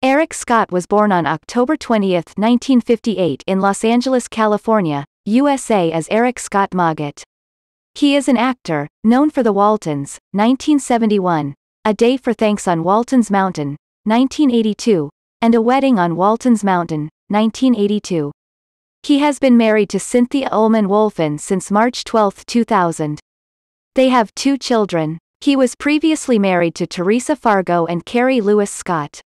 Eric Scott was born on October 20, 1958 in Los Angeles, California, USA as Eric Scott Moggatt. He is an actor, known for The Waltons, 1971, A Day for Thanks on Walton's Mountain, 1982, and A Wedding on Walton's Mountain, 1982. He has been married to Cynthia Ullman Wolfen since March 12, 2000. They have 2 children. He was previously married to Teresa Fargo and Carrie Lewis Scott.